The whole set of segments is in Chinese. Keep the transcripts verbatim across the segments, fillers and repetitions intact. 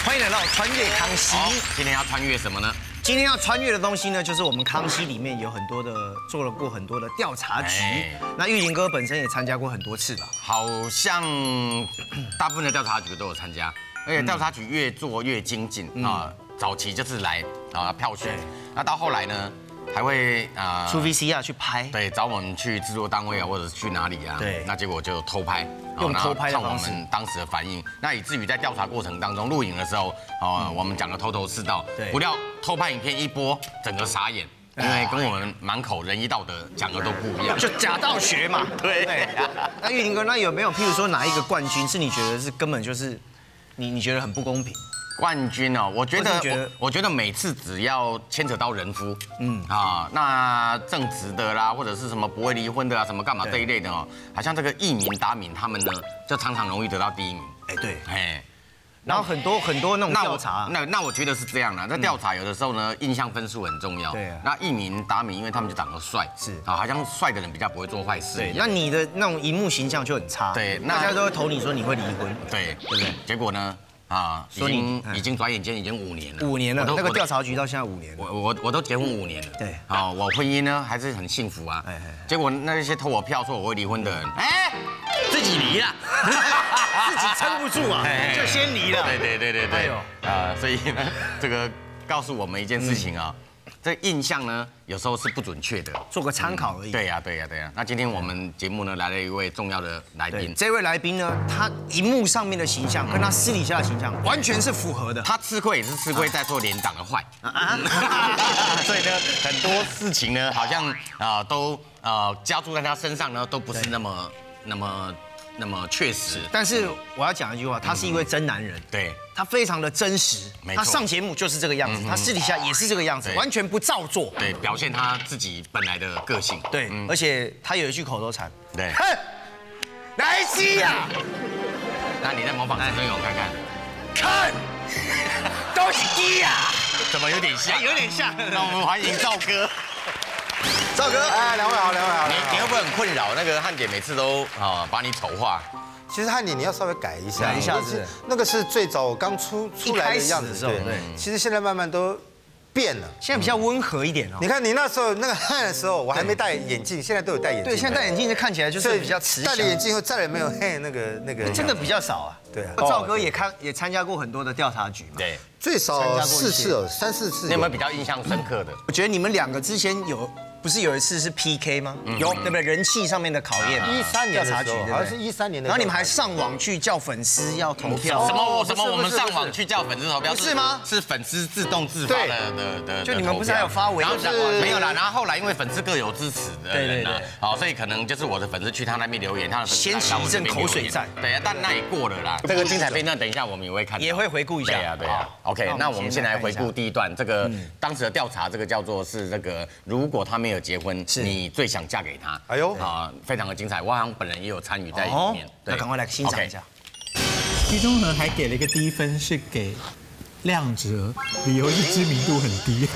欢迎来到穿越康熙。 今天要穿越什么呢？ 今天要穿越的东西呢，就是我们康熙里面有很多的做了过很多的调查局。那玉林哥本身也参加过很多次吧？ 好像大部分的调查局都有参加，而且调查局越做越精进啊。早期就是来啊票选，那到后来呢？ 还会啊， 出 V C R 去拍， 对，找我们去制作单位啊，或者是去哪里啊？ 对， 那结果就偷拍， 用偷拍的方式， 看我们当时的反应。那以至于在调查过程当中，录影的时候，哦，我们讲的头头是道， 对， 不料偷拍影片一播，整个傻眼，因为跟我们满口仁义道德讲的都不一样， 就假道学嘛。对。那玉林哥，那有没有譬如说哪一个冠军是你觉得是根本就是你你觉得很不公平？ 冠军哦，我觉得，我我觉得每次只要牵扯到人夫，嗯啊，那正直的啦，或者是什么不会离婚的啊，什么干嘛这一类的哦，好像这个义民达民他们呢，就常常容易得到第一名。 哎，对， 哎， 然后很多很多那种调查， 那那我觉得是这样的，在调查有的时候呢，印象分数很重要。 对啊。 那义民达民，因为他们就长得帅，是啊，好像帅的人比较不会做坏事。 对，那你的那种荧幕形象就很差。对，大家都会投你说你会离婚。 对，对不对？结果呢？ 啊，已经已经转眼间已经五年了， 五年了，那个调查局到现在五年了， 我我我都结婚五年了，对，啊，我婚姻呢还是很幸福啊，结果那些投我票说我会离婚的人，哎，自己离了， 自己撑不住啊，就先离了， 对对对对对，啊，所以呢，这个告诉我们一件事情啊。 这印象呢，有时候是不准确的， 做个参考而已。 对呀，对呀，对呀。那今天我们节目呢来了一位重要的来宾， 这位来宾呢，他荧幕上面的形象跟他私底下的形象完全是符合的。 他吃亏也是吃亏在做连长的坏，所以呢，很多事情呢，好像啊都呃加注在他身上呢，都不是那么那么。 那么确实， 但是我要讲一句话，他是一位真男人， 对， 他非常的真实，他上节目就是这个样子，他私底下也是这个样子，完全不造作， 对，表现他自己本来的个性， 对，而且他有一句口头禅， 对， 哼，来西呀， 那你再模仿陈升勇看看， 看，都是鸡呀， 怎么有点像？ 有点像， 那我们欢迎赵哥。 赵哥， 哎，两位好，两位好。 你你会不会很困扰？那个汉姐每次都啊把你丑化。 其实汉姐你要稍微改一下， 改一下是那个是最早刚出出来的样子，对对。其实现在慢慢都变了， 现在比较温和一点哦。 你看你那时候那个汉的时候，我还没戴眼镜，现在都有戴眼镜。 对，现在戴眼镜就看起来就是比较慈祥。 戴了眼镜后再也没有黑那个那个。 真的比较少啊。对啊。赵哥也看也参加过很多的调查局嘛。 对。 最少四次哦，三四次。 你有没有比较印象深刻的？ 我觉得你们两个之前有。 不是有一次是 P K 吗？有，对不对？人气上面的考验， 一三年调查局， 好像是一三年的。 然后你们还上网去叫粉丝要投票， 什么什么？我们上网去叫粉丝投票， 是吗？ 是粉丝自动自发的的的。 就你们不是还有发文？ 然后没有啦，然后后来因为粉丝各有支持的人呢，好，所以可能就是我的粉丝去他那边留言，他的粉丝掀起一阵口水战。 对啊，但那也过了啦。这个精彩片段等一下我们也会看， 也会回顾一下。 对呀对呀。OK， 那我们先来回顾第一段，这个当时的调查，这个叫做是这个，如果他没有结婚，是你。 你最想嫁给他？哎呦啊，非常的精彩，我好像本人也有参与在里面。 那赶快来欣赏一下。 徐中和还给了一个低分，是给亮哲，理由是知名度很低。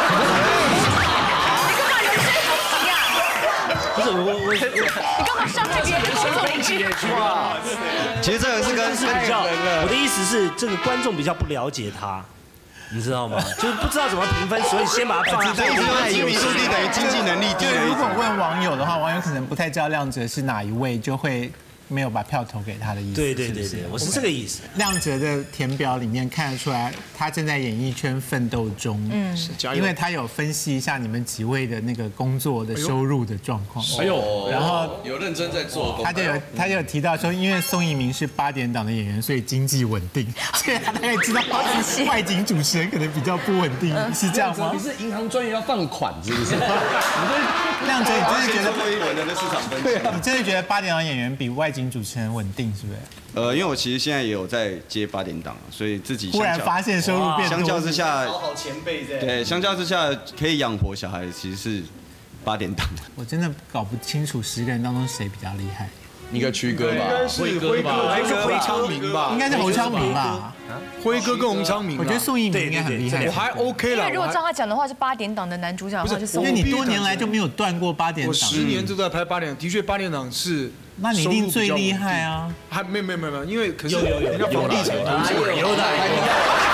不是我我你干嘛伤害别人的工作邻居？ 其实这个是跟是比较，我的意思是这个观众比较不了解他。 你知道吗？就是不知道怎么评分，所以先把它放在。 知名度低等于经济能力低。就如果问网友的话，网友可能不太知道亮哲是哪一位，就会没有把票投给他的意思。 对对对对，我是这个意思。 亮哲的填表里面看得出来，他正在演艺圈奋斗中。嗯，因为他有分析一下你们几位的那个工作的收入的状况。 哎呦， 然后有认真在做。 他就有他就有提到说，因为宋逸民是八点档的演员，所以经济稳定。所以他大概知道外景主持人可能比较不稳定，是这样吗？ 你是银行专员要放款是不是？ 亮哲，你真的觉得非文的市场分析？ 你真的觉得八点档演员比外景主持人稳定，是不是？ 呃，因为我其实现在也有在接八点档，所以自己忽然发现收入变多， 相较之下， 好好前辈在。 对，相较之下可以养活小孩，其实是八点档。 我真的搞不清楚十个人当中谁比较厉害。 应该曲哥吧，辉哥吧， 还是侯昌明吧？应该是侯昌明吧？ 辉哥跟洪昌明， 我觉得宋逸民应该很厉害。 我还 OK 了。 因为如果照他讲的话，是八点档的男主角的话，就是因为你多年来就没有断过八点档。 我十年都在拍八点档，的确八点档是。 那你一定最厉害啊！ 还没有没有没有没有，因为可是有有有人家房地产投资有的。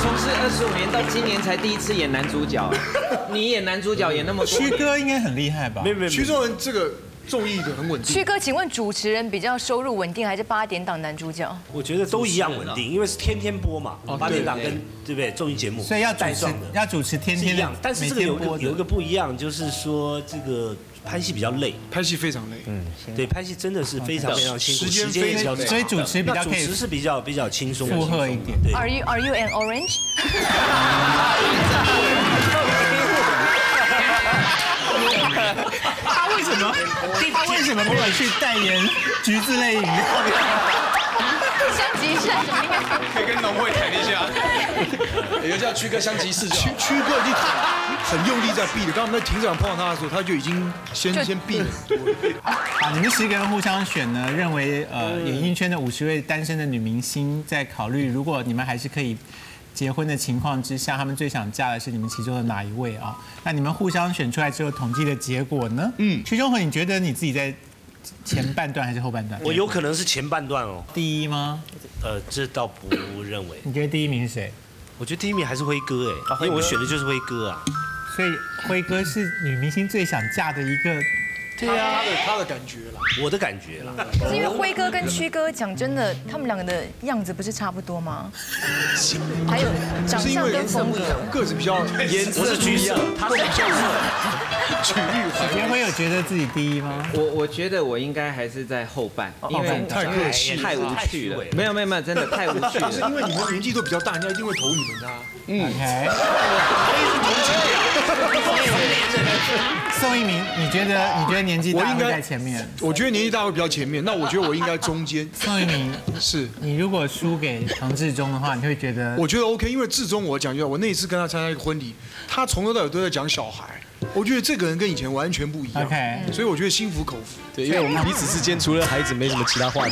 从事二十五年到今年才第一次演男主角，你演男主角演那么多， 曲哥应该很厉害吧？ 没有没有，徐仲文这个综艺的很稳定。 曲哥，请问主持人比较收入稳定，还是八点档男主角？ 我觉得都一样稳定，因为是天天播嘛，八点档跟对不对综艺节目， 所以要主持要主持天天一样，但是这个有有一个不一样，就是说这个。拍戏比较累， 拍戏非常累。 嗯，对，拍戏真的是非常非常辛苦， 时间非常累， 所以主持比较主持是比较比较轻松， 负荷一点。 对 Are you Are you an orange？ 他为什么？他为什么没有去代言橘子类饮料？ 香吉士什么应该可以跟农会谈一下。有个叫曲哥香吉士， 曲曲哥已经很用力在避了。刚刚我们在停车场碰到他的时候，他就已经先先避了。 好，你们十个人互相选呢，认为呃，演艺圈的五十位单身的女明星，在考虑如果你们还是可以结婚的情况之下，他们最想嫁的是你们其中的哪一位啊？那你们互相选出来之后，统计的结果呢？嗯，徐中和，你觉得你自己在前半段还是后半段？ 我有可能是前半段哦。 第一吗？ 呃，这倒不认为。 你觉得第一名是谁？ 我觉得第一名还是辉哥哎，因为我选的就是辉哥啊。 所以辉哥是女明星最想嫁的一个。 对啊， 他的他的感觉啦， 我的感觉啦。 可是因为辉哥跟曲哥，讲真的，他们两个的样子不是差不多吗？还有长相跟风格， 个子比较颜色，我是橘色，他是橘色。 曲玉， 许杰辉有觉得自己第一吗？ 我我觉得我应该还是在后半，因为太客气， 太无趣了。没有没有没有，真的太无趣了。 是因为你们年纪都比较大，人家一定会投你们的。 嗯。宋一鸣，你觉得你觉得年纪大会在前面？ 我觉得年纪大会比较前面，那我觉得我应该中间。 宋一鸣是你如果输给唐志忠的话，你会觉得？ 我觉得 OK， 因为志忠我讲句话，我那一次跟他参加一个婚礼，他从头到尾都在讲小孩。我觉得这个人跟以前完全不一样 ，OK， 所以我觉得心服口服。 对，因为我们彼此之间除了孩子没什么其他话题。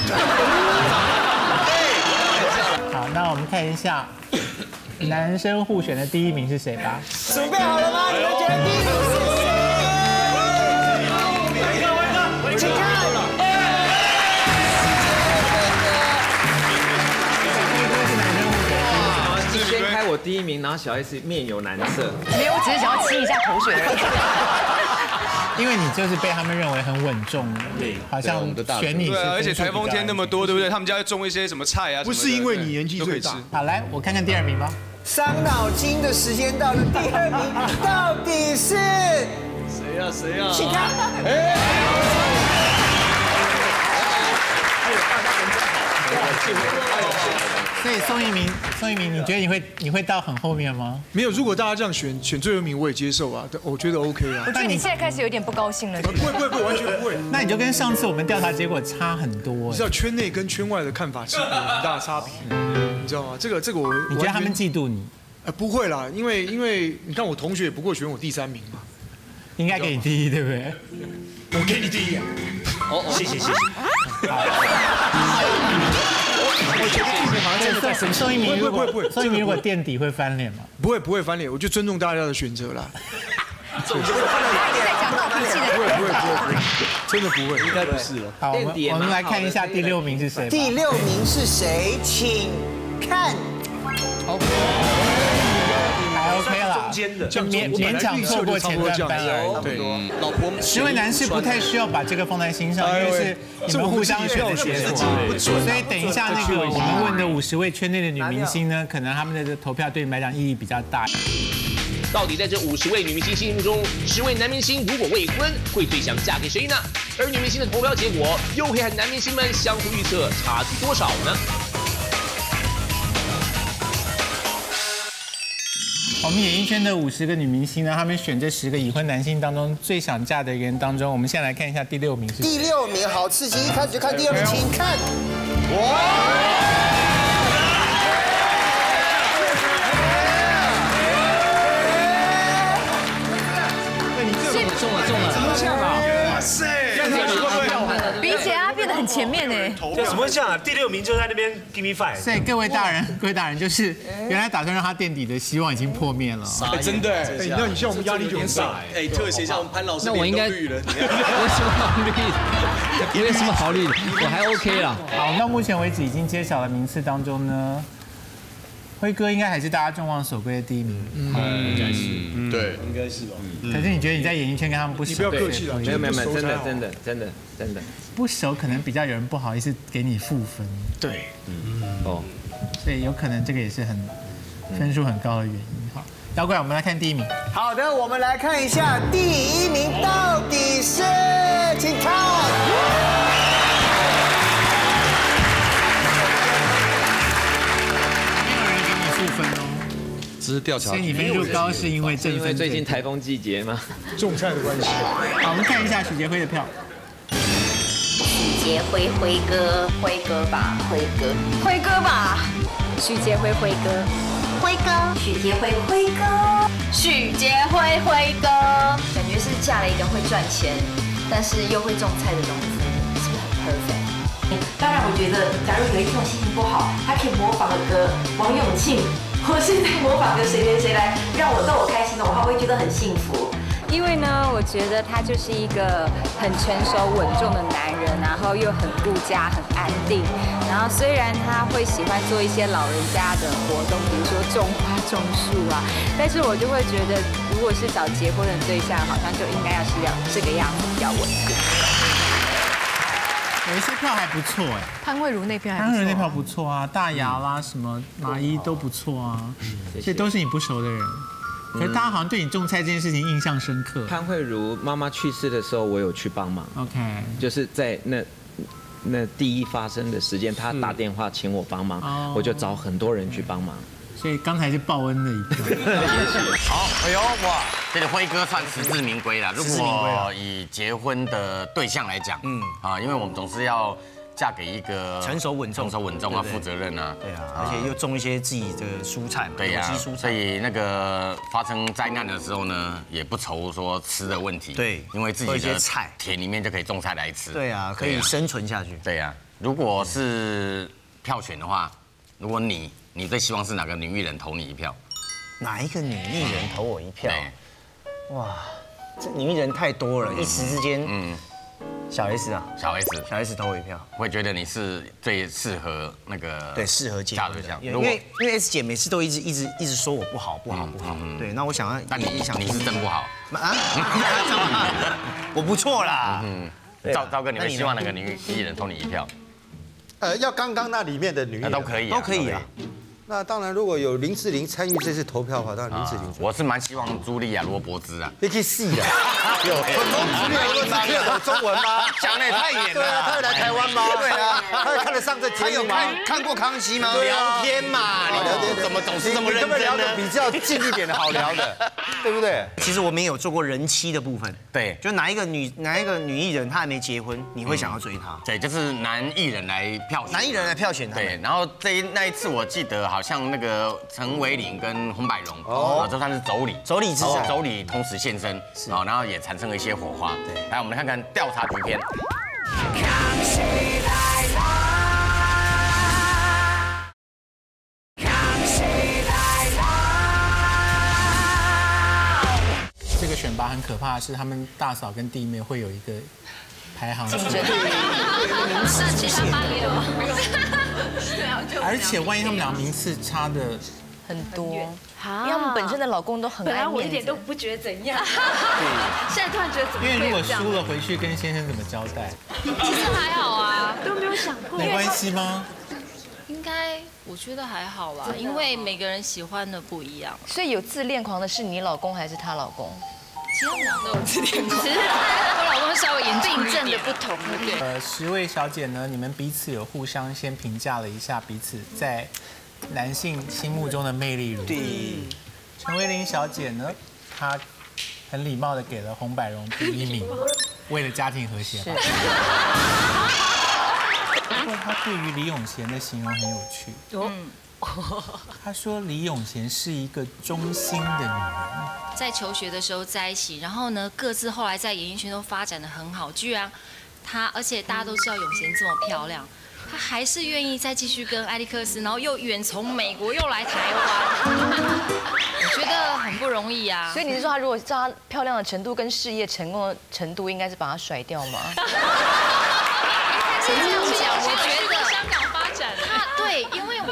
好，那我们看一下男生互选的第一名是谁吧。 准备好了吗？你们觉得第一名是谁？请看。 先开我第一名，然后小 S 面有难色。 没有，我只是想要清一下口水而已。因为你就是被他们认为很稳重，对，好像选你。 对，而且台风天那么多，对不对？他们家会种一些什么菜啊？ 不是因为你年纪最大。 好，来，我看看第二名吧。 伤脑筋的时间到了，第二名到底是谁呀？谁呀？ 请看。 哎。 所以宋一鸣，宋一鸣，你觉得你会你会到很后面吗？ 没有，如果大家这样选选最后一名，我也接受啊，我觉得 OK 啊。 我觉得你现在开始有点不高兴了。 不会不会不会，完全不会。 那你就跟上次我们调查结果差很多。 你知道圈内跟圈外的看法是有很大的差别，你知道吗？这个这个我， 你觉得他们嫉妒你？ 呃，不会啦，因为因为你看我同学也不过选我第三名嘛， 应该给你第一，对不对？ 我给你第一啊！ 哦，谢谢谢谢。 我觉得第一名好像真的在生气。 宋一鸣不会不会不会， 宋一鸣如果垫底会翻脸吗？ 不会不会翻脸，我就尊重大家的选择啦。 他已经在讲闹脾气了。 不会不会不会不会，真的不会， 应该不是了。 好，我们我们来看一下第六名是谁。 第六名是谁？请看。 还 OK 啦， 中间的， 就勉勉强错过前段班了。 对， 老婆， 十位男士不太需要把这个放在心上，因为是你们互相选的结果。所以等一下那个我们问的五十位圈内的女明星呢，可能他们的投票对你们来讲意义比较大。 到底在这五十位女明星心目中，十位男明星如果未婚，会最想嫁给谁呢？而女明星的投票结果又可以和男明星们相互预测差距多少呢？ 我们演艺圈的五十个女明星呢，她们选这十个已婚男性当中最想嫁的人当中，我们先来看一下第六名是谁。 第六名好刺激，一开始就看第二名，请看。哇！ 对，你这个中了中了，怎么这样啊？哇塞！ 比起阿变得很前面呢。 这怎么会这样啊？第六名就在那边 give me five。 所以各位大人，各位大人，就是原来打算让他垫底的希望已经破灭了。 哎，真的，哎， 你看你像我们压力就很大。 哎，特写像我们潘老师， 那我应该绿了。 为什么好绿？因为什么好绿？我还 OK 啦。 好，到目前为止已经揭晓的名次当中呢， 辉哥应该还是大家众望所归的第一名， 嗯，应该是，对，应该是吧。 可是你觉得你在演艺圈跟他们不熟？ 你不要客气了， 没有没有没有，真的真的真的真的不熟，可能比较有人不好意思给你负分。 对，嗯哦， 所以有可能这个也是很分数很高的原因。好，妖怪，我们来看第一名。 好的，我们来看一下第一名到底是，请看。 分哦， 只是调查。 所以你分数高是因为是因为最近台风季节吗？ 种菜的关系。 好，我们看一下许杰辉的票。 许杰辉辉哥，辉哥吧，辉哥， 辉哥吧，许杰辉辉哥， 辉哥，许杰辉辉哥， 许杰辉辉哥，感觉是嫁了一个会赚钱，但是又会种菜的农夫，是不是很 perfect？ 当然，我觉得，假如有一天我心情不好，他可以模仿个王永庆，或是再模仿个谁谁谁来让我逗我开心的话，我会觉得很幸福。 因为呢，我觉得他就是一个很成熟稳重的男人，然后又很顾家、很安定。然后虽然他会喜欢做一些老人家的活动，比如说种花、种树啊，但是我就会觉得，如果是找结婚的对象，好像就应该要是要这个样子，比较稳定。 有一些票还不错哎， 潘慧茹那票还不错， 潘慧茹那票不错啊，大牙啦什么马伊都不错啊，所以都是你不熟的人。可是大家好像对你种菜这件事情印象深刻。 潘慧茹妈妈去世的时候，我有去帮忙。 OK， 就是在那那第一发生的时间，她打电话请我帮忙，我就找很多人去帮忙。 所以刚才是报恩的一票。 好，哎呦哇，这个辉哥算实至名归了。如果以结婚的对象来讲，嗯啊，因为我们总是要嫁给一个成熟稳重、 成熟稳重啊，负责任啊， 对啊，而且又种一些自己的蔬菜， 对呀， 蔬菜。 所以那个发生灾难的时候呢，也不愁说吃的问题， 对， 因为自己的菜田里面就可以种菜来吃， 对啊，可以生存下去。 对呀，如果是票选的话，如果你你最希望是哪个女艺人投你一票？ 哪一个女艺人投我一票？哇，这女艺人太多了，一时之间，嗯，小 S 啊， 小 S， 小 S 投我一票， 会觉得你是最适合那个对适合结婚对象， 因为因为 S 姐每次都一直一直一直说我不好不好不好，对，那我想要， 那你想你是真不好啊？我不错啦，嗯， 赵赵哥，你会希望哪个女艺人投你一票？ 呃，要刚刚那里面的女艺人都可以， 都可以啊。 那当然，如果有林志玲参与这次投票的话，当然林志玲。 我是蛮希望茱莉亚·罗伯兹啊。 你可以试的。有，茱莉亚·罗伯兹听得懂中文吗？ 讲的也太远了。 对啊，他会来台湾吗？对啊，他会看得上这节目吗？ 他有看看过康熙吗？ 聊天嘛，聊天怎么总是这么认真呢？ 聊个比较近一点的好聊的，对不对？ 其实我们也有做过人妻的部分。 对， 就哪一个女哪一个女艺人她还没结婚，你会想要追她？ 对，就是男艺人来票选。 男艺人来票选她。 对，然后这一那一次我记得好像那个。陈伟霆跟洪百荣哦，这算是妯娌， 妯娌之战， 妯娌同时现身，啊，然后也产生了一些火花。对，来我们来看看调查局篇。康熙来啦！ 康熙来啦！这个选拔很可怕的是，他们大嫂跟弟妹会有一个排行。竞争。 那其他八也有。 而且万一他们俩名次差的很多，因为他们本身的老公都很爱面子。本来我一点都不觉得怎样，现在突然觉得怎么会因为如果输了回去跟先生怎么交代？ 其实还好啊，都没有想过。 没关系吗？ 应该我觉得还好啦，因为每个人喜欢的不一样。 所以有自恋狂的是你老公还是她老公？ 其实我们俩都有自恋狂，只是我老公稍微严重病症的不同，对。 呃，十位小姐呢，你们彼此有互相先评价了一下彼此在男性心目中的魅力如何？陈薇玲小姐呢，她很礼貌的给了洪百荣第一名，为了家庭和谐。不过她对于李永贤的形容很有趣。嗯。他说李永贤是一个忠心的女人， 在求学的时候在一起，然后呢各自后来在演艺圈都发展得很好，居然他，而且大家都知道永贤这么漂亮，他还是愿意再继续跟艾利克斯，然后又远从美国又来台湾，我觉得很不容易啊。 所以你是说他如果照他漂亮的程度跟事业成功的程度，应该是把他甩掉吗？ 是这样讲，我觉得香港发展他对，因为我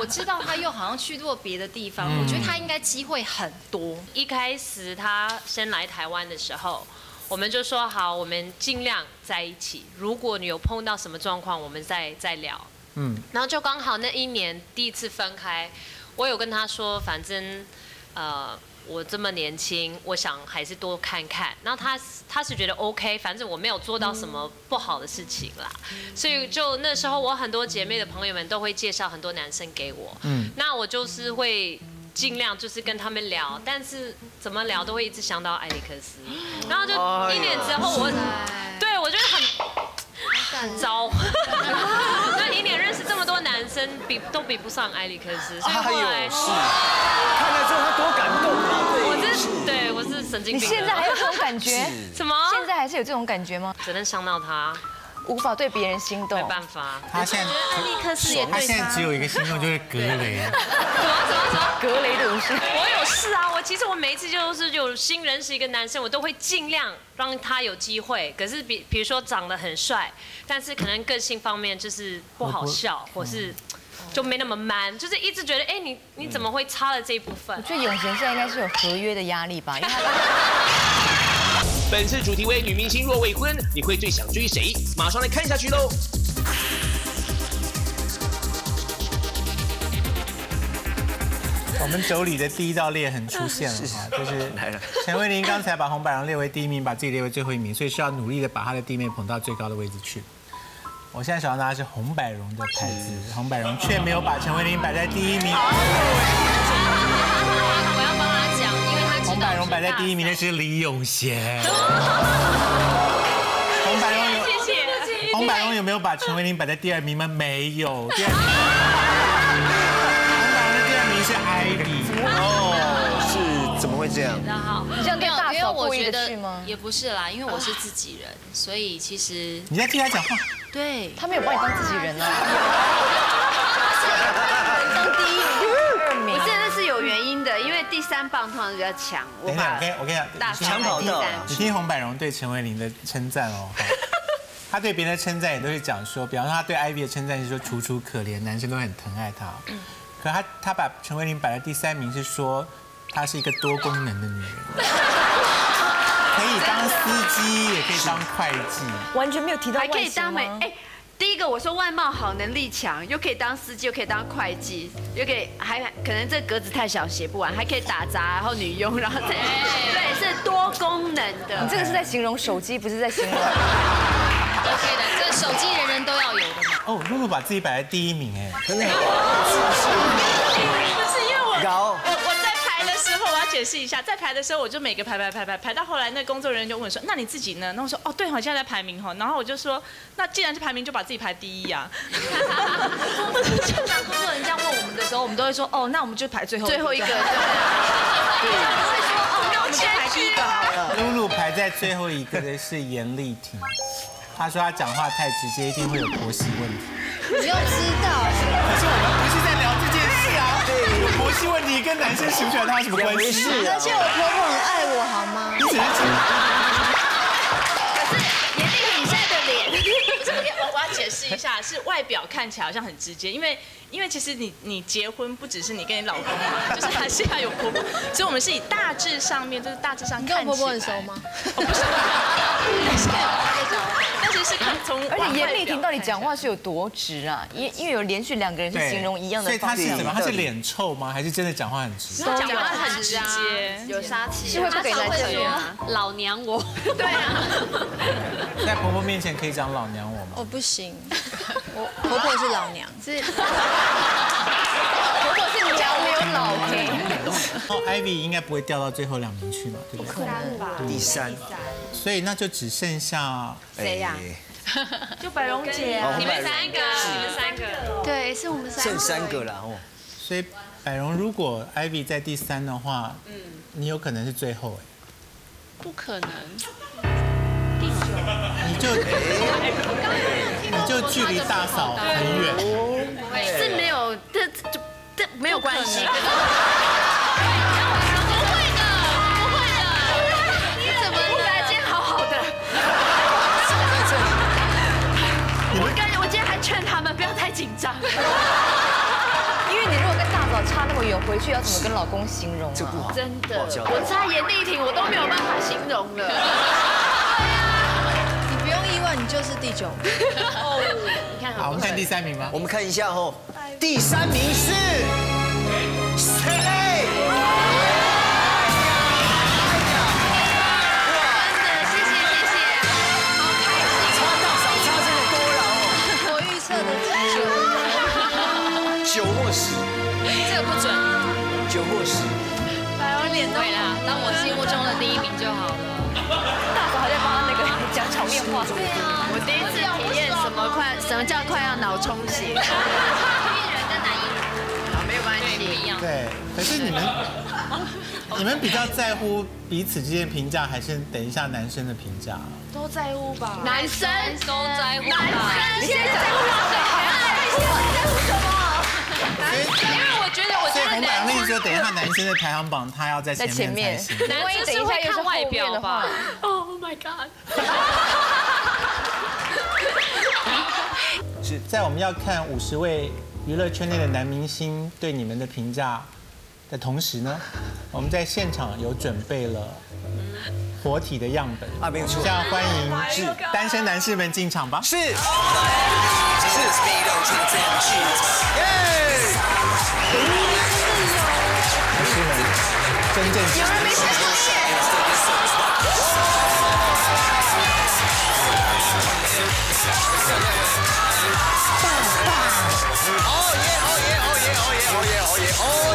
我知道他又好像去过别的地方，我觉得他应该机会很多。 一开始他先来台湾的时候，我们就说好，我们尽量在一起。如果你有碰到什么状况，我们再再聊。嗯，然后就刚好那一年第一次分开，我有跟他说，反正呃我这么年轻，我想还是多看看。然后他他是觉得 OK， 反正我没有做到什么不好的事情啦，所以就那时候我很多姐妹的朋友们都会介绍很多男生给我。嗯，那我就是会。尽量就是跟他们聊，但是怎么聊都会一直想到艾利克斯，然后就一年之后我，对我觉得很很糟，那一年认识这么多男生，比都比不上艾利克斯，所以后来是， 看了之后他多感动啊！ 我是对我是神经病。 你现在还有这种感觉？ 什么？ 现在还是有这种感觉吗？ 只能伤到他。 无法对别人心动， 没办法。 他现在艾利克斯也对他， 他现在只有一个心动，就是格雷。 什么什么什么？ 格雷的无视。 我有事啊，我其实我每一次就是有新认识一个男生，我都会尽量让他有机会。可是比比如说长得很帅，但是可能个性方面就是不好笑，或是就没那么 man， 就是一直觉得哎你你怎么会差了这一部分？ 我觉得永贤现在应该是有合约的压力吧，因为他。 本次主题为女明星若未婚，你会最想追谁？马上来看下去喽！ 我们妯娌的第一道裂痕出现了哈，就是陈慧琳刚才把洪百荣列为第一名，把自己列为最后一名，所以是要努力的把她的弟妹捧到最高的位置去。我现在手上拿的是洪百荣的牌子，洪百荣却没有把陈慧琳摆在第一名。 我要帮他讲，因为他洪百荣摆在第一名的是李永贤。洪百荣有， 谢谢。 洪百荣有没有把陈慧琳摆在第二名吗？没有。第二名，洪百荣的第二名是Ivy。 哦，是怎么会这样？ 好， 你这样对大嫂故意的去吗？也不是啦，因为我是自己人，所以其实你在替他讲话。 对， 他没有把你当自己人啊。当第一名、第二名， 我真的是有原因的，因为第三棒通常比较强。 等一下，我跟我跟你讲， 抢跑道。 你听洪百荣对陈慧琳的称赞哦，他对别人的称赞也都是讲说，比方说他对 Ivy 的称赞是说楚楚可怜，男生都很疼爱她。可他他把陈慧琳摆在第三名是说她是一个多功能的女人。可以当司机，也可以当会计， 完全没有提到还可以当美。 哎， 第一个我说外貌好，能力强，又可以当司机，又可以当会计，又可以还可能这格子太小写不完，还可以打杂，然后女佣，然后再对是多功能的。 你这个是在形容手机，不是在形容。 OK 的，这手机人人都要有的嘛。 哦，露露把自己摆在第一名哎， 真的。 不是因为我高。 我我在排的时候，我要解释一下，在排的时候我就每个排排排排排到后来，那工作人员就问说：“那你自己呢？”然后我说：“哦，对，我现在在排名哈。”然后我就说：“那既然是排名，就把自己排第一呀。” 就当工作人员这样问我们的时候，我们都会说：“哦，那我们就排最后最后一个。”对。 会说：“哦，那我们就排第一个好了。” 露露排在最后一个的是严丽婷，她说她讲话太直接，一定会有婆媳问题。 你要知道， 可是我们不是在聊这件事啊。对，婆媳问题跟男生喜不喜欢他有什么关系？ 而且我婆婆很爱我，好吗？ 你只是可是严丽婷现在的脸，这个我我要解释一下，是外表看起来好像很直接，因为因为其实你你结婚不只是你跟你老公嘛，就是还是要有婆婆，所以我们是以大致上面就是大致上看起来。 你跟我婆婆很熟吗？ 我不是。但是是看从， 而且严丽婷到底讲话是有多直啊？因因为有连续两个人是形容一样的方式。 所以她是怎么？她是脸臭吗？还是真的讲话很直？ 她讲话很直接， 有杀气。 是会不给男生说老娘我。对啊。 在婆婆面前可以讲老娘我吗？ 我不行，我婆婆是老娘，是婆婆是娘没有老可以。 哦 ，Ivy 应该不会掉到最后两名去嘛，对不对？ 不可能吧？ 第三。 所以那就只剩下谁呀？ 就百荣姐啊， 你们三个，你们三个， 对，是我们三个， 剩三个了哦。 所以百荣如果 Ivy 在第三的话，嗯，你有可能是最后哎。 不可能。 第九。 你就你就距离大嫂很远。 是没有，这这这没有关系。 我刚我今天还劝他们不要太紧张， 因为你么远，回去要怎么跟老公形容啊？ 真的，我差严丽婷，我都没有办法形容了。 你不用意外，你就是第九名。 哦，你看好，我们看第三名吧。 我们看一下哦，第三名是谁？ 九或十， 这个不准。 九或十， 百王脸对啦，当我心目中的第一名就好了。 大嫂还在帮他那个讲场面话。 对啊，我第一次体验什么快，什么叫快要脑充血。艺人跟男艺人，好，没有关系，不一样。 对，可是你们，你们比较在乎彼此之间的评价，还是等一下男生的评价？ 都在乎吧，男生都在乎吧。 男生现在在乎老小孩啊，你在乎什么？ 因为我觉得，我觉得红板跟你说，等一下男生的排行榜他要在前面才行。 男生是会看外表吧 ？Oh my god！ 是在我们要看五十位娱乐圈内的男明星对你们的评价的同时呢，我们在现场有准备了活体的样本。 啊，没有错。 这样欢迎是单身男士们进场吧。 是。是。耶！ 男士们，真正有人没看过耶！ 哦耶！哦耶！哦耶！哦耶！哦耶！哦耶！哦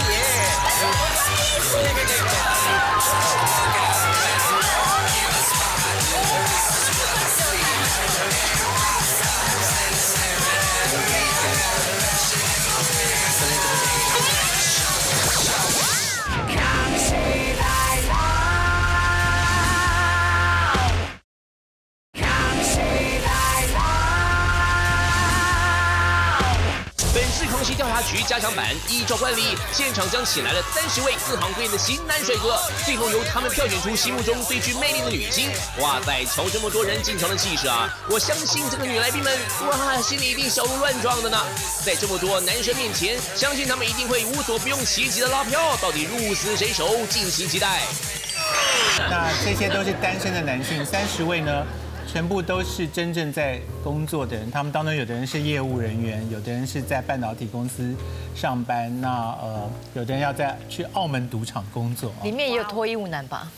康熙调查局加强版依照惯例，现场将请来了三十位各行各业的型男帅哥，最后由他们票选出心目中最具魅力的女星。哇塞，瞧这么多人进场的气势啊！我相信这个女来宾们，哇，心里一定小鹿乱撞的呢。在这么多男生面前，相信他们一定会无所不用其极的拉票，到底鹿死谁手，敬请期待。 那这些都是单身的男性，三十位呢？ 全部都是真正在工作的人，他们当中有的人是业务人员，有的人是在半导体公司上班，那呃，有的人要在去澳门赌场工作。 里面也有脱衣舞男吧？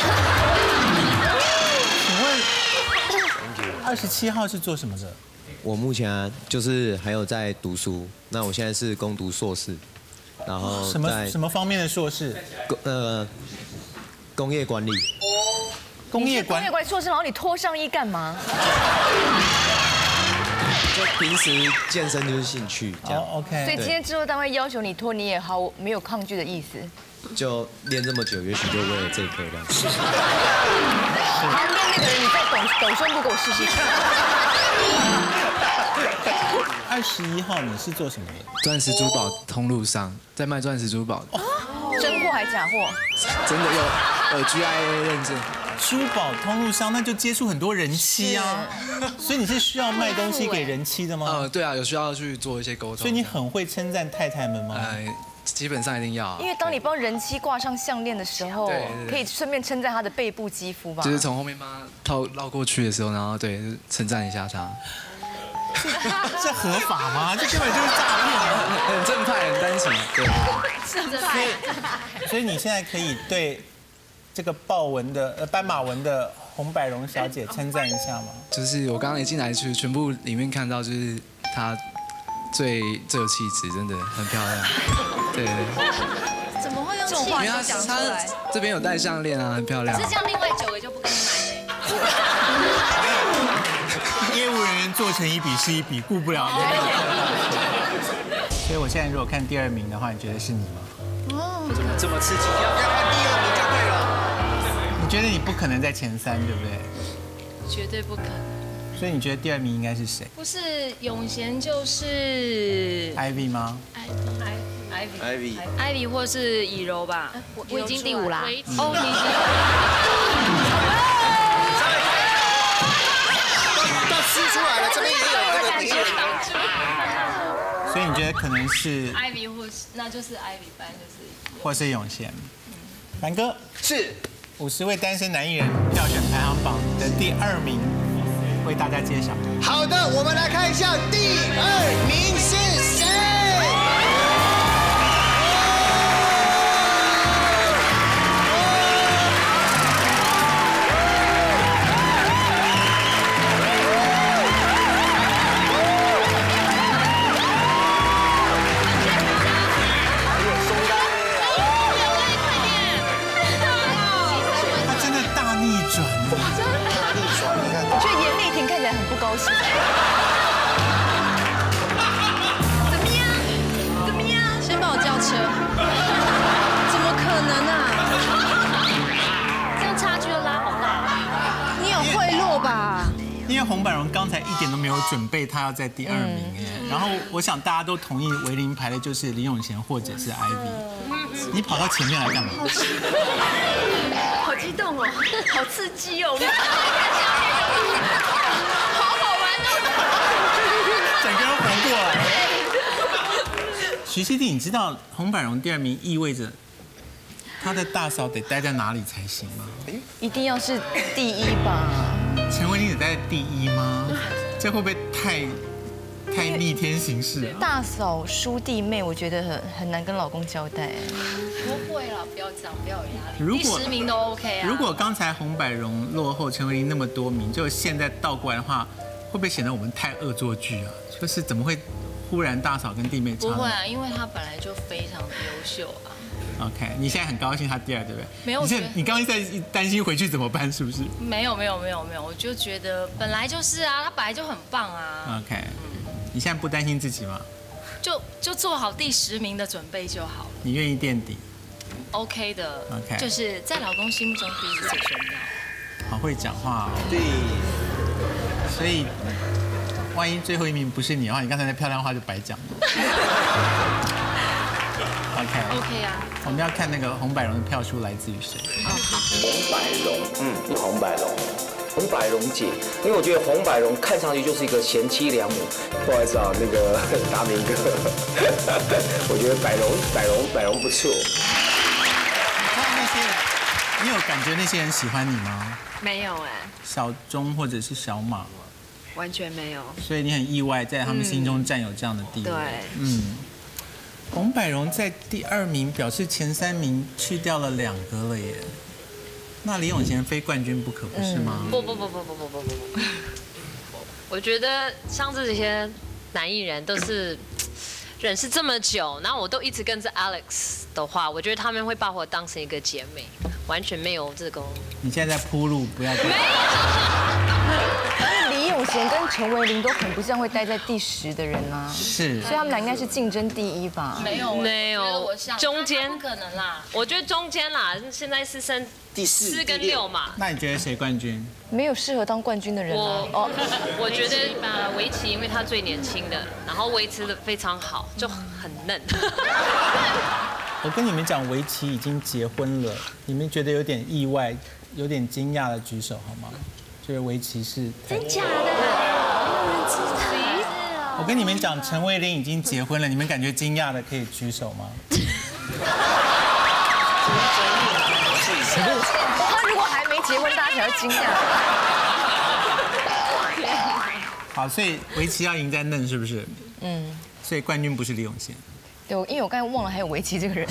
请问二十七号是做什么的？ 我目前啊，就是还有在读书，那我现在是攻读硕士，然后什么什么方面的硕士？ 工呃工业管理。 工业管工业管理硕士，然后你脱上衣干嘛？ 就平时健身就是兴趣，这样。 哦 OK。 所以今天制作单位要求你脱，你也毫没有抗拒的意思。 就练这么久，也许就为了这一刻这样。 旁边那个人，你再抖抖胸部给我试试看。 二十一号你是做什么的？ 钻石珠宝通路上，在卖钻石珠宝的。 真货还假货？ 真的有有 G I A 认证。 珠宝通路商，那就接触很多人妻啊，所以你是需要卖东西给人妻的吗？ 呃，对啊，有需要去做一些沟通。 所以你很会称赞太太们吗？ 呃，基本上一定要。 因为当你帮人妻挂上项链的时候，可以顺便称赞她的背部肌肤吧。 就是从后面帮她套绕过去的时候，然后对称赞一下她。 这合法吗？这根本就是诈骗！ 很正派，很单纯。对。 正派。 所以你现在可以对。 这个豹纹的呃斑马纹的洪百荣小姐称赞一下吗？ 就是我刚刚一进来去，全部里面看到就是她最最有气质，真的很漂亮。对对。 怎么会用气质讲出来？ 这边有戴项链啊，很漂亮。 是这样，另外九个就不跟你买嘞。 业务人员做成一笔是一笔，顾不了那个。所以我现在如果看第二名的话，你觉得是你吗？ 哦，怎么这么刺激？要要看第二名就对了。 你觉得你不可能在前三，对不对？ 绝对不可能。 所以你觉得第二名应该是谁？ 不是永贤就是 Ivy 吗 ？Ivy Ivy 或是以柔吧。 我我已经第五啦。 哦，你已经。 都都吃出来了，这边也有那个第二名。 所以你觉得可能是 Ivy 或是那就是 Ivy 班就是， 或是永贤。凡哥是五十位单身男艺人票选排行榜的第二名，为大家揭晓。 好的，我们来看一下第二名是谁。 不高兴。怎么样？怎么样？先帮我叫车。怎么可能啊？这样差距又拉好大。你有贿赂吧？ 因为洪百荣刚才一点都没有准备，他要在第二名哎。然后我想大家都同意维林排的就是林永贤或者是 Ivy。你跑到前面来干嘛？ 好激动哦，好刺激哦。 整个人活过来。徐熙娣，你知道洪百荣第二名意味着他的大嫂得待在哪里才行吗？ 一定要是第一吧？ 陈慧琳得待在第一吗？这会不会太太逆天行事啊？ 大嫂输弟妹，我觉得很很难跟老公交代。 不会啦，不要这样，不要有压力。 如果第十名都 OK 啊。 如果刚才洪百荣落后陈慧琳那么多名，就现在倒过来的话。会不会显得我们太恶作剧啊？就是怎么会忽然大嫂跟弟妹差？ 不会啊，因为他本来就非常的优秀啊。 OK， 你现在很高兴他第二，对不对？ 没有， 你现在你刚刚在担心回去怎么办，是不是？ 没有没有没有没有，我就觉得本来就是啊，他本来就很棒啊。 OK， 你现在不担心自己吗？ 就就做好第十名的准备就好了。 你愿意垫底 ？OK 的 ，OK， 就是在老公心目中第一是最重要。 好会讲话哦。 对。 所以，万一最后一名不是你的话，你刚才的漂亮话就白讲了。OK。 OK 啊。 我们要看那个洪百荣的票数来自于谁？ 哦，好。洪百荣，嗯，洪百荣，洪百荣姐，因为我觉得洪百荣看上去就是一个贤妻良母。不好意思啊，那个达明哥，我觉得百荣，百荣，百荣不错。 你看那些人，你有感觉那些人喜欢你吗？ 没有哎。 小钟或者是小马， 完全没有。 所以你很意外，在他们心中占有这样的地位。 对， 嗯。洪百荣在第二名，表示前三名去掉了两个了耶。那李永贤非冠军不可，不是吗？ 不不不不不不不不不。我觉得像这些男艺人都是认识这么久，然后我都一直跟着 Alex 的话，我觉得他们会把我当成一个姐妹。完全没有这种。 你现在在铺路，不要。没有。 李永贤跟陈维林都很不像会待在第十的人啊。 是。 所以他们俩应该是竞争第一吧？ 没有，没有。中间不可能啦。我觉得中间啦，现在是剩第四、 四跟六嘛。 那你觉得谁冠军？ 没有适合当冠军的人啊。 我我觉得吧，围棋，因为他最年轻的，然后维持的非常好，就很嫩。 我跟你们讲，围棋已经结婚了，你们觉得有点意外、有点惊讶的举手好吗？觉得围棋是真假的？没有人知道。 我跟你们讲，陈慧琳已经结婚了，你们感觉惊讶的可以举手吗？ 他如果还没结婚，大家才会惊讶。 好，所以围棋要赢在嫩，是不是？嗯。所以冠军不是李永贤。 对，因为我刚才忘了还有围棋这个人。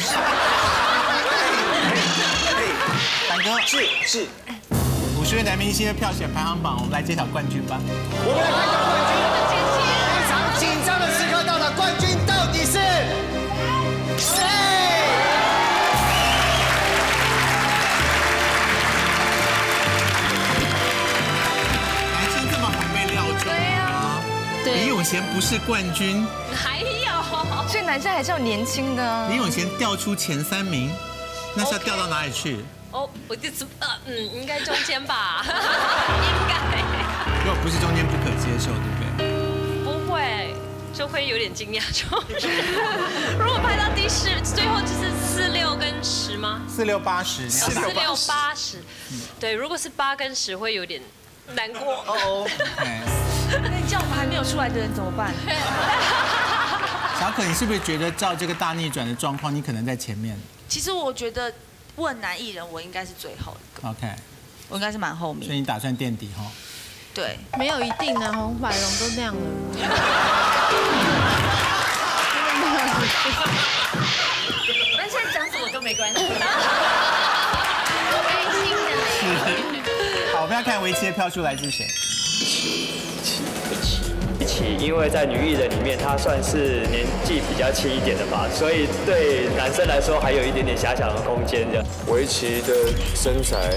凡哥是是， 五十位男明星的票选排行榜，我们来揭晓冠军吧。 我们来看看冠军，非常紧张的时刻到了，冠军到底是谁？ 男生这么好被料中，对呀，李永贤不是冠军， 还有。 所以男生还是要年轻的。 李永贤掉出前三名，那是要掉到哪里去？ 哦，我就是呃嗯，应该中间吧，应该。 如果不是中间不可接受，对不对？ 不会，就会有点惊讶。就如果排到第十，最后就是四六跟十吗？ 四六八十， 四六八十。对，如果是八跟十，会有点难过。 哦哦。 那你叫我们还没有出来的人怎么办？ 小可，你是不是觉得照这个大逆转的状况，你可能在前面？ 其实我觉得问男艺人，我应该是最后一个。 OK， 我应该是蛮后面。 所以你打算垫底哈？ 对， 没有一定啊，红百龙都那样了。 反正现在讲什么都没关系。 好，我们要看围棋的票数来自谁？ 一起，因为在女艺人里面，她算是年纪比较轻一点的吧，所以对男生来说还有一点点遐想的空间这样。 围棋的身材。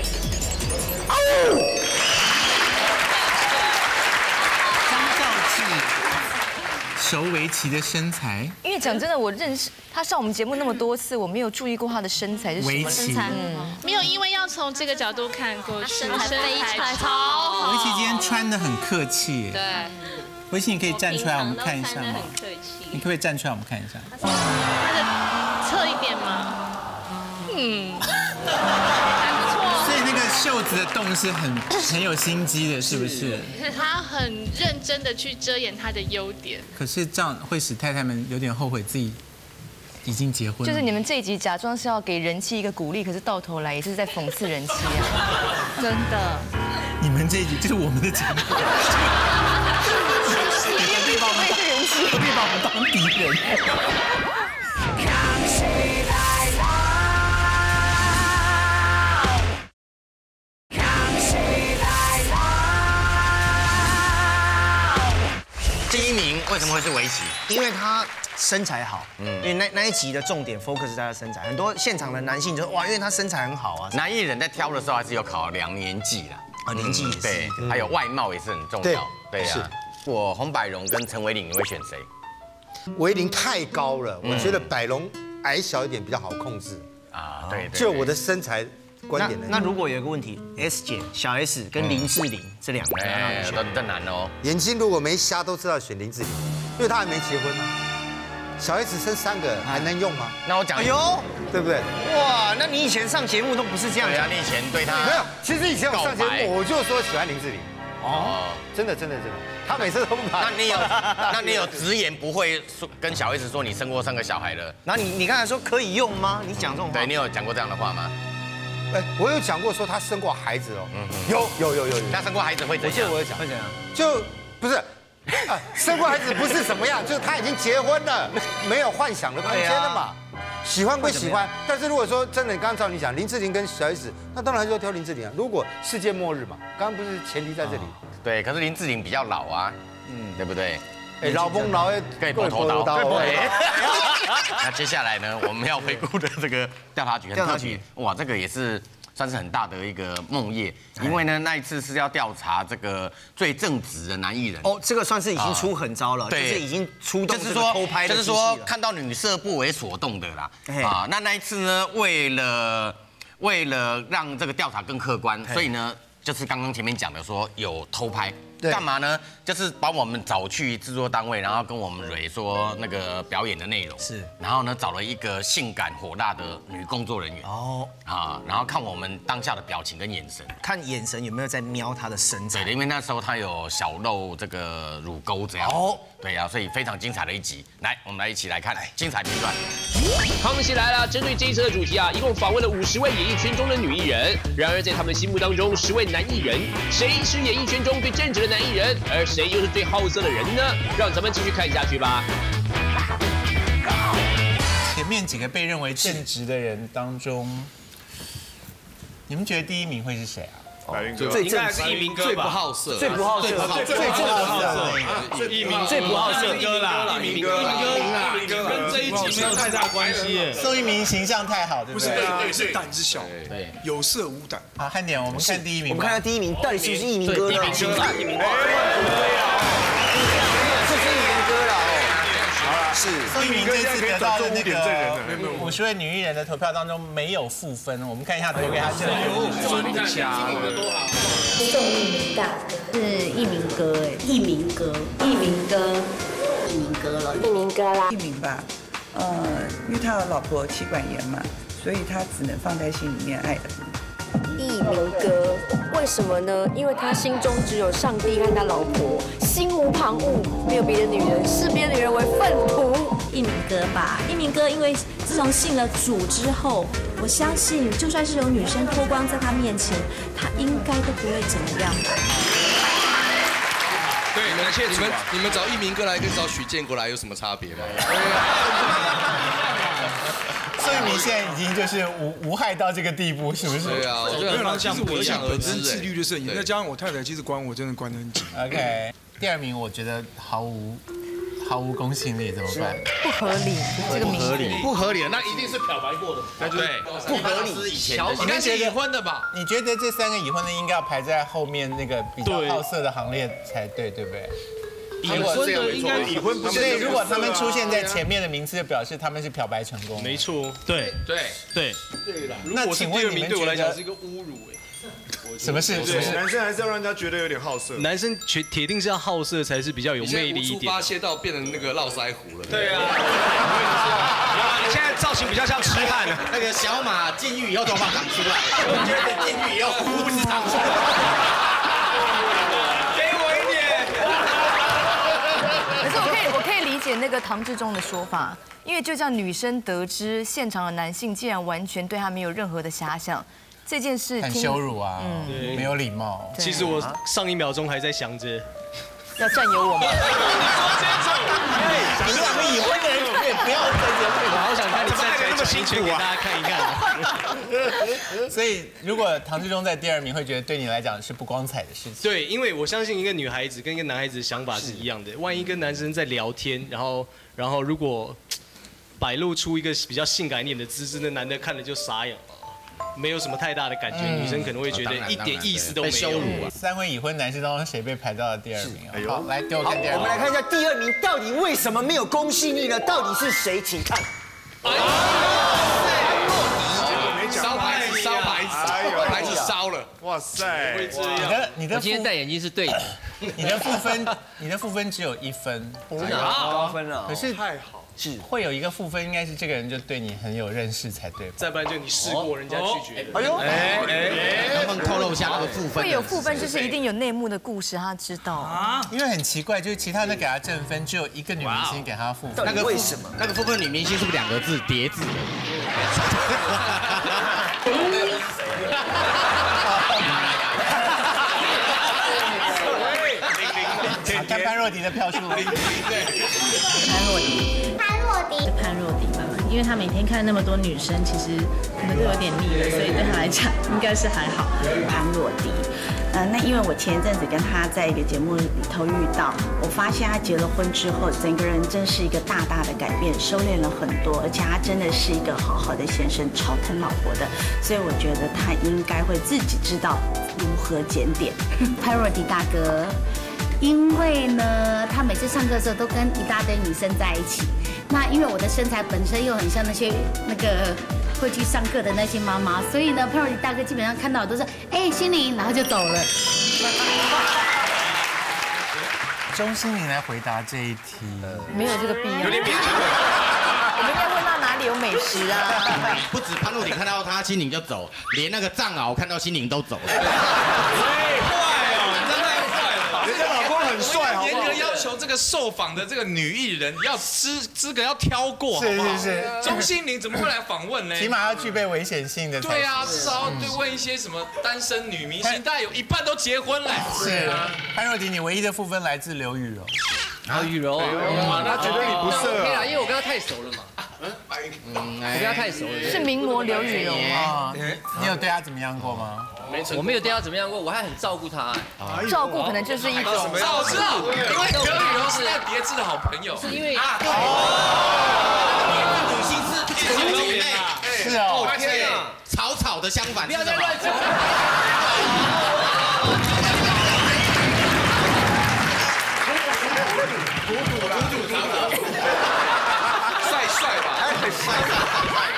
熟围棋的身材， 因为讲真的，我认识他上我们节目那么多次，我没有注意过他的身材是什么身材。 嗯，没有，因为要从这个角度看过去， 身材非常超好。 围棋今天穿的很客气， 对。 围棋你可以站出来，我们看一下吗？ 很客气。 你可不可以站出来，我们看一下？ 他的侧一点吗？嗯。 所以那个袖子的洞是很很有心机的，是不是？ 他很认真的去遮掩他的优点。 可是这样会使太太们有点后悔自己已经结婚了。 就是你们这一集假装是要给人妻一个鼓励，可是到头来也是在讽刺人妻啊！真的。 你们这一集就是我们的节目。你何必把我们当人妻？何必把我们当敌人？ 第一名为什么会是围棋？因为他身材好，嗯，因为那那一集的重点 focus 在他身材，很多现场的男性就说哇，因为他身材很好啊。 男艺人在挑的时候还是有考量年纪啦， 啊，年纪也是， 对，还有外貌也是很重要，对啊。我洪百荣跟陈伟霆，你会选谁？ 维林太高了，我觉得百荣矮小一点比较好控制啊。对， 就我的身材观点来那如果有一个问题 ，S 姐、小 S 跟林志玲这两个， 哎，更难哦。 眼睛如果没瞎都知道选林志玲，因为她还没结婚呢。小 S 生三个还能用吗？ 那我讲， 哎呦， 对不对？ 哇，那你以前上节目都不是这样对啊，你以前对他没有。其实以前我上节目我就说喜欢林志玲。哦，真的真的真的，他每次都不把。 那你有那你有直言不讳说跟小 S 说你生过三个小孩了？ 然后你你刚才说可以用吗？你讲这种话？ 对你有讲过这样的话吗？ 哎，我有讲过说他生过孩子哦。嗯，有有有有有。 他生过孩子会怎样？ 我记得我有讲。 会怎样？ 就不是。啊，生过孩子不是什么样，就是他已经结婚了，没有幻想的空间了嘛。喜欢归喜欢，但是如果说真的，刚刚照你讲，林志玲跟小 S， 那当然还是要挑林志玲啊。如果世界末日嘛，刚刚不是前提在这里。 对，可是林志玲比较老啊，嗯，对不对？ 哎，老崩老哎， 可以拨头刀。对。那接下来呢，我们要回顾的这个调查局很特别，哇，这个也是。算是很大的一个梦魇，因为呢那一次是要调查这个最正直的男艺人。 哦，这个算是已经出狠招了，就是已经出动这个偷拍的机器了。 就是说看到女色不为所动的啦。啊，那那一次呢，为了为了让这个调查更客观，所以呢，就是刚刚前面讲的说有偷拍。干嘛呢？就是把我们找去制作单位，然后跟我们蕊说那个表演的内容是，然后呢找了一个性感火辣的女工作人员哦啊，然后看我们当下的表情跟眼神， 看眼神有没有在瞄她的身材。 对，因为那时候她有小露这个乳沟这样。哦，对呀，所以非常精彩的一集。来，我们来一起来看精彩片段。 康熙来了，针对这一次的主题啊，一共访问了五十位演艺圈中的女艺人。然而在他们心目当中，十位男艺人，谁是演艺圈中最正直的男艺人，而谁又是最好色的人呢？让咱们继续看下去吧。 前面几个被认为正直的人当中，你们觉得第一名会是谁啊？ 最应该是一鸣哥吧，最不好色， 最不好色，最不好色， 一鸣最不好色， 一鸣哥啦，一鸣哥，一鸣哥跟这一集没有太大关系耶。 宋一鸣形象太好，对不对？ 不是，胆子小，对，有色无胆。 好，汉典，我们看第一名， 我们看下第一名到底是不是一鸣哥呢？ 一鸣哥啦，一鸣哥， 这是一鸣哥啦。 是宋一鸣这次得到的那个五十位女艺人的投票当中没有负分，我们看一下投给他这个真强， 宋一鸣大哥是一鸣哥哎，一鸣哥，一鸣哥，一鸣哥了，一鸣哥啦， 一鸣吧，呃，因为他有老婆妻管严嘛，所以他只能放在心里面爱而已。 一鸣哥，为什么呢？因为他心中只有上帝和他老婆，心无旁骛，没有别的女人，视别的女人为粪土。 一鸣哥吧。一鸣哥因为自从信了主之后，我相信就算是有女生脱光在他面前，他应该都不会怎么样吧。 对，你们你们你们找一鸣哥来跟找许建国来有什么差别吗？ 所以你现在已经就是无无害到这个地步，是不是？ 对啊，我觉得方向不一样， 本身自律的摄影，再加上我太太其实管我真的管得很紧。 OK， 第二名我觉得毫无毫无公信力，怎么办？ 不合理，这个名字不合理，那一定是漂白过的， 那就是不合理。 应该是已婚的吧？ 你觉得这三个已婚的应该要排在后面那个比较好色的行列才对，对不对？ 已婚的应该已婚， 所以如果他们出现在前面的名次，就表示他们是漂白成功。 没错，对对对对啦。 那请问你们对我来讲是一个侮辱哎。 什么事？ 男生还是要让人家觉得有点好色。男生铁铁定是要好色才是比较有魅力一点。 发泄到变成那个络腮胡了。 对啊。你现在造型比较像痴汉， 那个小马进狱以后头发长出来，我觉得进狱以后胡子长出来。 可是我可以，我可以理解那个唐志忠的说法，因为就像女生得知现场的男性竟然完全对他没有任何的遐想，这件事很羞辱啊，嗯，没有礼貌。 其实我上一秒钟还在想着要占有我吗？ 你们两个已婚的人可以不要在节目里， 我好想看你站起来讲一圈给大家看一看。所以，如果唐志忠在第二名，会觉得对你来讲是不光彩的事情。 对，因为我相信一个女孩子跟一个男孩子的想法是一样的。万一跟男生在聊天，然后，然后如果摆露出一个比较性感一点的姿势，那男的看了就傻眼了，没有什么太大的感觉，女生可能会觉得一点意思都没有。 羞辱啊！三位已婚男士当中，谁被排到了第二名？好，来给我看第二名。 我们来看一下第二名到底为什么没有公信力呢？到底是谁？请看。 烧牌子，烧牌子，牌子烧了！哇塞！ 会这样？ 你的你的我今天戴眼镜是对的。 你的负分，你的负分只有一分， 真的高分了。 可是太好。 是会有一个负分，应该是这个人就对你很有认识才对吧？ 再不然就你试过人家拒绝。 哎呦， 哎哎，能不能透露一下那个负分？ 会有负分，就是一定有内幕的故事，他知道啊。 因为很奇怪，就是其他的给他正分，只有一个女明星给他负分。 那个为什么？ 那个负分女明星是不是两个字叠字？ 看潘若迪的票数。 潘若迪，潘若迪，潘若迪吧，因为他每天看那么多女生，其实可能都有点腻了，所以对他来讲应该是还好。 潘若迪，呃，那因为我前一阵子跟他在一个节目里头遇到，我发现他结了婚之后，整个人真是一个大大的改变，收敛了很多，而且他真的是一个好好的先生，超疼老婆的，所以我觉得他应该会自己知道如何检点。潘若迪大哥。因为呢，他每次上课的时候都跟一大堆女生在一起。那因为我的身材本身又很像那些那个会去上课的那些妈妈，所以呢，潘若迪大哥基本上看到我都是哎心凌，然后就走了。 钟欣凌来回答这一题， 没有这个必要。 有点勉强。 我们应该问到哪里有美食啊？ 不止潘若迪看到他心凌就走，连那个藏獒看到心凌都走了。 很帅，严格要求这个受访的这个女艺人要资资格要挑过， 是是是。 钟欣凌怎么会来访问呢？ 起码要具备危险性的。 对啊，至少对问一些什么单身女明星，大概有一半都结婚了。 是啊，潘若迪，你唯一的负分来自刘雨柔。 啊，雨柔啊， 他觉得你不色啊，因为我跟他太熟了嘛。嗯，我跟他太熟了。 是名模刘雨柔吗？ 你有对他怎么样过吗？ 我没有对他怎么样过，我还很照顾他。 照顾可能就是一种。 我知道，因为刘雨柔是在别致的好朋友。 是因为啊，女星是姐妹， 是哦， 而且草草的相反。 不要再乱讲。 古土古土草草，帅帅吧，太帅了。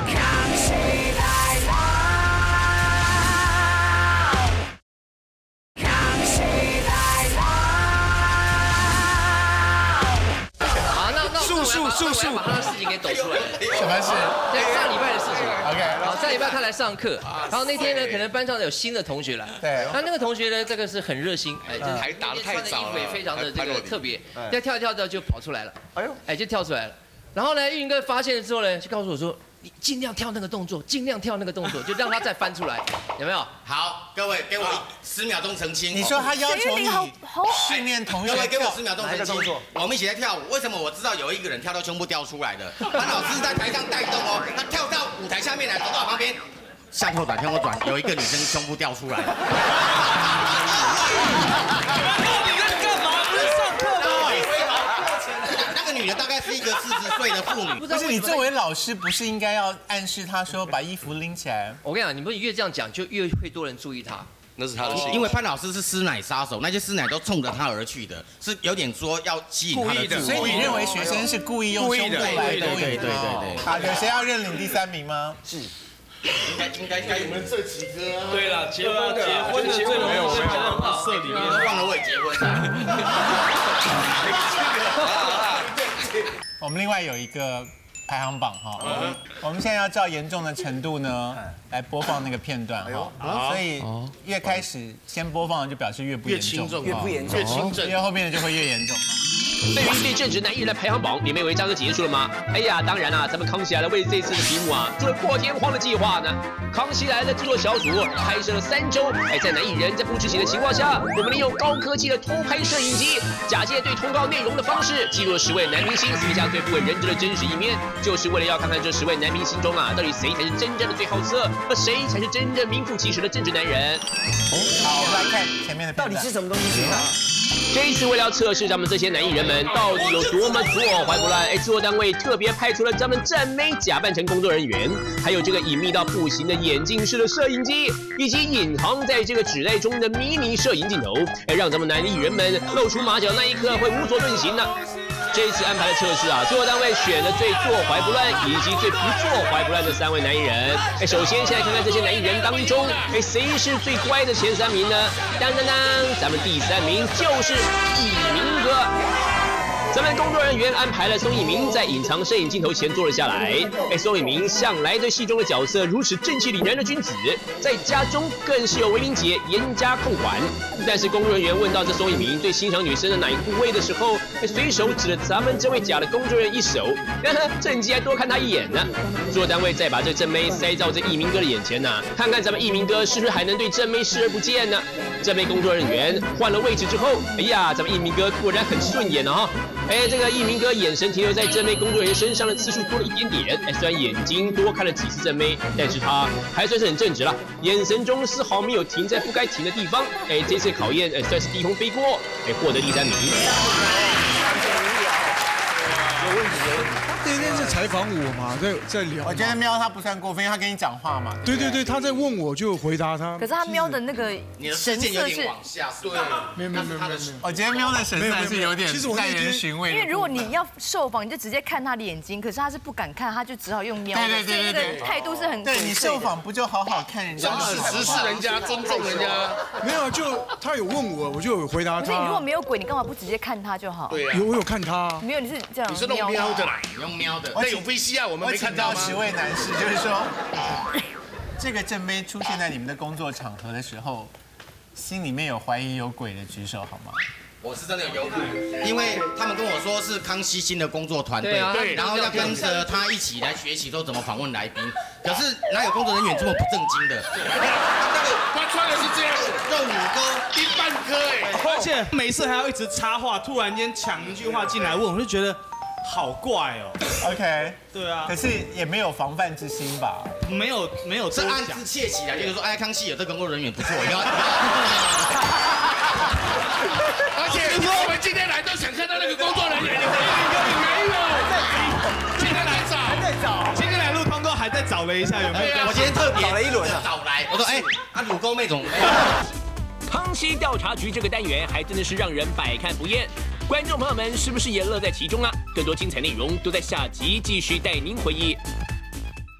速速速速！把他的事情给抖出来。 什么事？ 对，上礼拜的事情。 OK。 好，上礼拜他来上课，然后那天呢，可能班上有新的同学来。 对。 那那个同学呢，这个是很热心，哎，就是还打得太早了， 穿的衣服也非常的这个特别，要跳一跳跳就跑出来了。哎呦，哎就跳出来了。 然后呢，玉林哥发现了之后呢，就告诉我说，你尽量跳那个动作，尽量跳那个动作，就让他再翻出来，有没有？ 好，各位给我十秒钟澄清。 你说他要求你训练同学， 各位给我十秒钟澄清。我们一起来跳舞，为什么我知道有一个人跳到胸部掉出来的？潘老师在台上带动哦，他跳到舞台下面来，走到我旁边，向后转，向后转，有一个女生胸部掉出来。女的大概是一个四十岁的妇女， 不是你作为老师，不是应该要暗示她说把衣服拎起来？ 我跟你讲，你们越这样讲，就越会多人注意他。 那是他的心，因为潘老师是师奶杀手，那些师奶都冲着他而去的，是有点说要吸引他的注意。 所以你认为学生是故意用胸部来勾引？ 对对对对。 好，有谁要认领第三名吗？ 是。应该应该应该我们这几个。 对了，结婚结婚的这种没有社里面都忘了我也结婚了。 我们另外有一个排行榜哈，我们现在要照严重的程度呢来播放那个片段哈，所以越开始先播放就表示越不严重， 越不严重， 越轻症，越后面的就会越严重。 对于最正直男艺人的排行榜，你们以为这样就结束了吗？哎呀，当然啦、啊，咱们康熙来了为这次的题目啊做了破天荒的计划呢。康熙来了制作小组拍摄了三周，哎，在男艺人在不知情的情况下，我们利用高科技的偷拍摄影机，假借对通告内容的方式，记录了十位男明星私下最不为人知的真实一面，就是为了要看看这十位男明星中啊，到底谁才是真正的最好色，而谁才是真正名副其实的正直男人。 好，我们来看前面的到底是什么东西呢？ 这一次为了要测试咱们这些男艺人们到底有多么左怀不乱，哎，制作单位特别派出了咱们正妹假扮成工作人员，还有这个隐秘到不行的眼镜式的摄影机，以及隐藏在这个纸袋中的迷你摄影镜头，哎，让咱们男艺人们露出马脚那一刻会无所遁形呢。这一次安排的测试啊，制作单位选了最坐怀不乱以及最不坐怀不乱的三位男艺人。哎，首先先来看看这些男艺人当中，哎，谁是最乖的前三名呢？当当当，咱们第三名就是一鸣哥。咱们工作人员安排了宋一鸣在隐藏摄影镜头前坐了下来。哎，宋一鸣向来对戏中的角色如此正气凛然的君子，在家中更是有维玲姐严加控管。但是工作人员问到这宋一鸣最欣赏女生的哪一部位的时候，随手指了咱们这位假的工作人员一手，趁机还多看他一眼呢。制作单位再把这正妹塞到这一鸣哥的眼前呢、啊，看看咱们一鸣哥是不是还能对正妹视而不见呢？正妹工作人员换了位置之后，哎呀，咱们一鸣哥果然很顺眼啊！哎，这个一鸣哥眼神停留在正妹工作人员身上的次数多了一点点。哎，虽然眼睛多看了几次正妹，但是他还算是很正直了，眼神中丝毫没有停在不该停的地方。哎，这次考验哎算是低空飞过，哎，获得第三名。 有问题，有问题。那天是采访我嘛，在在聊。 我觉得喵他不算过分，因为他跟你讲话嘛。 对对对，他在问我就回答他。 可是他喵的那个神色是， 对， 没有没有没有没有。 我觉得喵的神色还是有点耐人寻味。 因为如果你要受访，你就直接看他的眼睛，可是他是不敢看，他就只好用喵的。 对对对对对， 态度是很。 对你受访不就好好看人家， 直视人家，尊重人家。 没有，就他有问我，我就有回答他。 可是你如果没有鬼，你干嘛不直接看他就好？ 对啊， 有我有看他。 没有，你是这样。 你是弄喵的啦， 用喵的。 那有 V C R 我们没看到吗？ 十位男士就是说，这个正妹出现在你们的工作场合的时候，心里面有怀疑有鬼的举手好吗？ 我是真的有忧虑，因为他们跟我说是康熙新的工作团队， 对， 然后要跟着他一起来学习说怎么访问来宾。可是哪有工作人员这么不正经的？ 那个他穿的是这样， 肉乳沟一半颗哎， 而且每次还要一直插话，突然间抢一句话进来问，我就觉得好怪哦。 OK， 对啊， 可是也没有防范之心吧？ 没有没有， 是暗自窃喜啊，就是说，哎，康熙有这工作人员不错，要。 而且我们今天来都想看到那个工作人员，你没有，今天来找， 还在找，今天来录通告还在找了一下有没有？ 我今天特别找了一轮啊， 找来，我说，哎，啊，乳沟妹总。 康熙调查局这个单元还真的是让人百看不厌，观众朋友们是不是也乐在其中啊？更多精彩内容都在下集继续带您回忆。